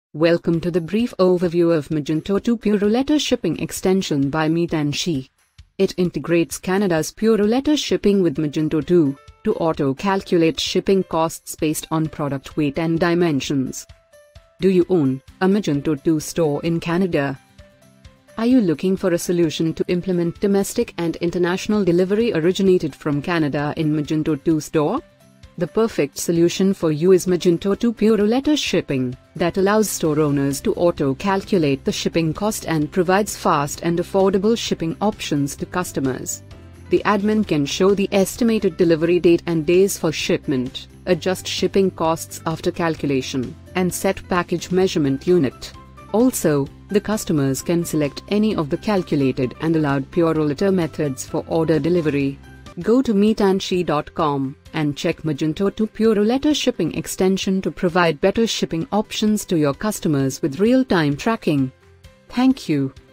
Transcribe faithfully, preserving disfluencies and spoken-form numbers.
Welcome to the brief overview of Magento two Puro Letter Shipping extension by Meet and She. It integrates Canada's Puro Letter Shipping with Magento two to auto-calculate shipping costs based on product weight and dimensions. Do you own a Magento two store in Canada? Are you looking for a solution to implement domestic and international delivery originated from Canada in Magento two store? The perfect solution for you is Magento two Puro Letter Shipping, that allows store owners to auto-calculate the shipping cost and provides fast and affordable shipping options to customers. The admin can show the estimated delivery date and days for shipment, adjust shipping costs after calculation, and set package measurement unit. Also, the customers can select any of the calculated and allowed Puro Letter methods for order delivery. Go to meet and she dot com and check Magento two Puro Letter Shipping extension to provide better shipping options to your customers with real-time tracking. Thank you.